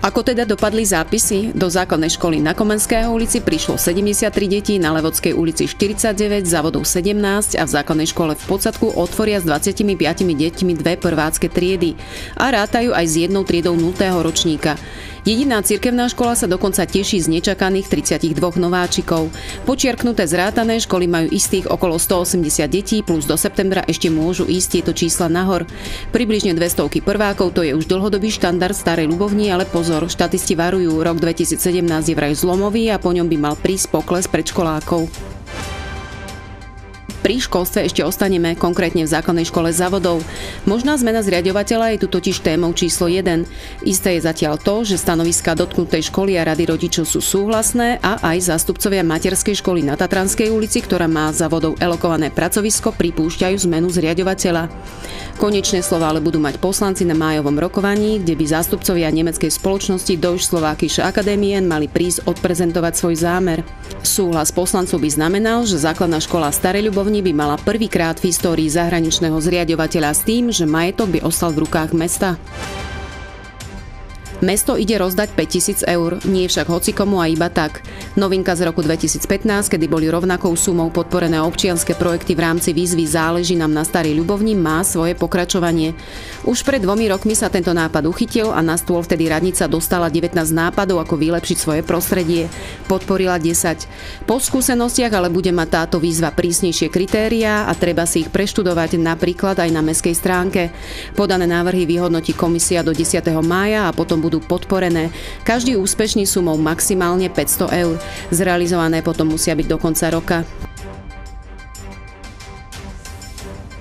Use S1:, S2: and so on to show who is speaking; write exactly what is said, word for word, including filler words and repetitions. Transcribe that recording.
S1: Ako teda dopadli zápisy? Do základnej školy na Komenského ulici prišlo sedemdesiattri detí, na Levodskej ulici štyridsaťdeväť, závodov sedemnásť a v základnej škole v Podsatku otvoria s dvadsiatimi piatimi deťmi dve prvácké triedy a rátajú aj s jednou triedou nultého ročníka. Jediná cirkevná škola sa dokonca teší z nečakaných tridsaťdva nováčikov. Počiarknuté zrátané školy majú istých okolo stoosemdesiat detí, plus do septembra ešte môžu ísť tieto čísla nahor. Približne dvestovky prvákov, to je už dlhodobý štandard Starej Ľubovni, ale pozor, štatisti varujú, rok dvetisícsedemnásť je vraj zlomový a po ňom by mal prísť pokles predškolákov. Pri školstve ešte ostaneme, konkrétne v základnej škole závodov. Možná zmena zriaďovateľa je tu totiž témou číslo jeden. Isté je zatiaľ to, že stanoviská dotknutej školy a rady rodičov sú súhlasné a aj zástupcovia materskej školy na Tatranskej ulici, ktorá má závodov elokované pracovisko, pripúšťajú zmenu zriaďovateľa. Konečné slova ale budú mať poslanci na májovom rokovaní, kde by zástupcovia nemeckej spoločnosti Deutsche Slowakische Akademien mali prísť odprezentovať svoj zámer. Súhlas poslancov by znamenal, že základná škola Starej Ľubovni by mala prvýkrát v histórii zahraničného zriaďovateľa s tým, že majetok by ostal v rukách mesta. Mesto ide rozdať päťtisíc eur, nie však hocikomu a iba tak. Novinka z roku dvetisícpätnásť, kedy boli rovnakou sumou podporené občianske projekty v rámci výzvy Záleží nám na Starej Ľubovni, má svoje pokračovanie. Už pred dvomi rokmi sa tento nápad uchytil a na stôl vtedy radnica dostala devätnásť nápadov, ako vylepšiť svoje prostredie. Podporila desať. Po skúsenostiach ale bude mať táto výzva prísnejšie kritériá a treba si ich preštudovať napríklad aj na mestskej stránke. Podané návrhy vyhodnotí komisia do desiateho mája a potom budú podporené. Každý úspešný sumou maximálne päťsto eur. Zrealizované potom musia byť do konca roka.